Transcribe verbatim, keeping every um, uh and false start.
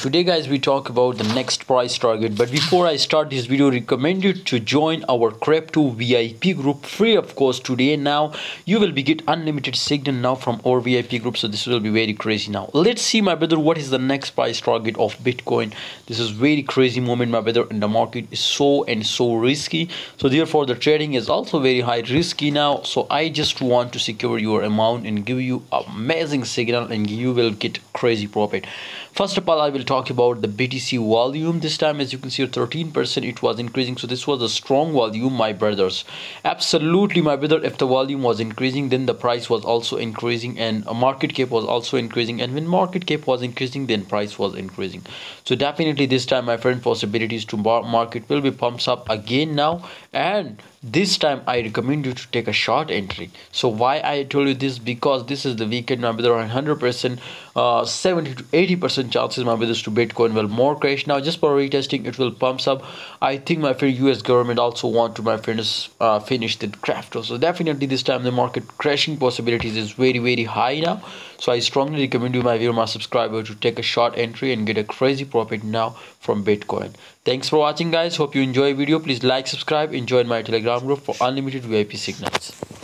today guys we talk about the next price target. But before I start this video, recommend you to join our crypto V I P group, free of course. Today now you will be get unlimited signal now from our V I P group, so this will be very crazy. Now let's see my brother what is the next price target of Bitcoin. This is very crazy moment my brother, and the market is so and so risky, so therefore the trading is also very high risky now. So I just want to secure your amount and give you amazing signal and you will get crazy profit. First of all, I will talk about the B T C volume. This time as you can see thirteen percent it was increasing, so this was a strong volume my brothers. Absolutely my brother, if the volume was increasing then the price was also increasing, and a market cap was also increasing, and when market cap was increasing then price was increasing. So definitely this time my friend, possibilities to market will be pumps up again now, and this time I recommend you to take a short entry. So why I told you this, because this is the weekend my brother, one hundred percent uh, seventy to eighty percent chances my brothers to Bitcoin will more crash. Now just for retesting it will pumps up. I think my friend U S government also want to my friends uh, finish the crypto, so definitely this time the market crashing possibilities is very very high now. So I strongly recommend you my viewer, my subscriber, to take a short entry and get a crazy profit now from Bitcoin. Thanks for watching guys, hope you enjoy video. Please like, subscribe, and join my telegram group for unlimited V I P signals.